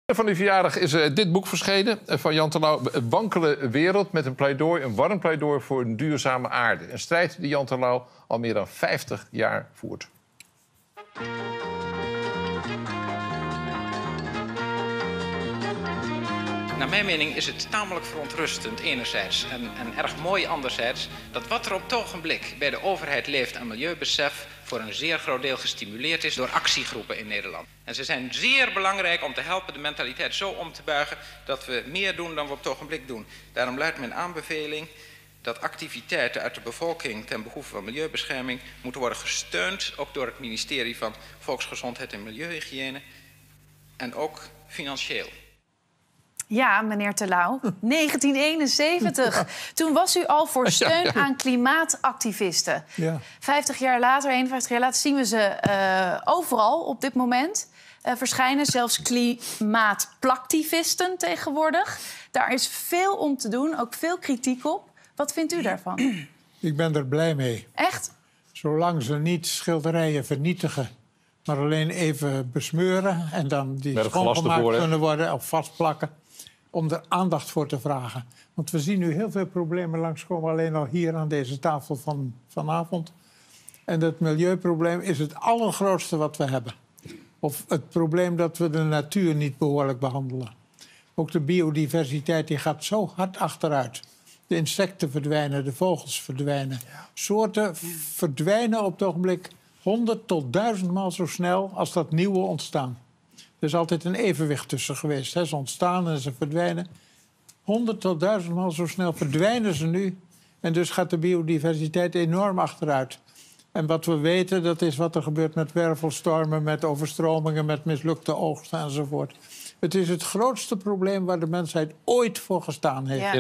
Van die verjaardag is dit boek verschenen van Jan Terlouw. Wankele wereld met een pleidooi, een warm pleidooi voor een duurzame aarde. Een strijd die Jan Terlouw al meer dan 50 jaar voert. Naar mijn mening is het tamelijk verontrustend enerzijds en erg mooi anderzijds dat wat er op het ogenblik bij de overheid leeft aan milieubesef voor een zeer groot deel gestimuleerd is door actiegroepen in Nederland. En ze zijn zeer belangrijk om te helpen de mentaliteit zo om te buigen dat we meer doen dan we op het ogenblik doen. Daarom luidt mijn aanbeveling dat activiteiten uit de bevolking ten behoeve van milieubescherming moeten worden gesteund, ook door het ministerie van Volksgezondheid en Milieuhygiëne en ook financieel. Ja, meneer Terlouw, 1971. Toen was u al voor steun aan klimaatactivisten. Ja. 50 jaar later, 51 jaar later, zien we ze overal op dit moment verschijnen. Zelfs klimaatplaktivisten tegenwoordig. Daar is veel om te doen, ook veel kritiek op. Wat vindt u daarvan? Ik ben er blij mee. Echt? Zolang ze niet schilderijen vernietigen, maar alleen even besmeuren en dan die schoongemaakt kunnen worden of vastplakken, om er aandacht voor te vragen. Want we zien nu heel veel problemen langskomen, alleen al hier aan deze tafel vanavond. En dat milieuprobleem is het allergrootste wat we hebben. Of het probleem dat we de natuur niet behoorlijk behandelen. Ook de biodiversiteit die gaat zo hard achteruit. De insecten verdwijnen, de vogels verdwijnen. Soorten verdwijnen op het ogenblik 100 tot 1000 maal zo snel als dat nieuwe ontstaan. Er is altijd een evenwicht tussen geweest. Hè? Ze ontstaan en ze verdwijnen. 100 tot 1000 maal zo snel verdwijnen ze nu. En dus gaat de biodiversiteit enorm achteruit. En wat we weten, dat is wat er gebeurt met wervelstormen, met overstromingen, met mislukte oogsten enzovoort. Het is het grootste probleem waar de mensheid ooit voor gestaan heeft. Ja.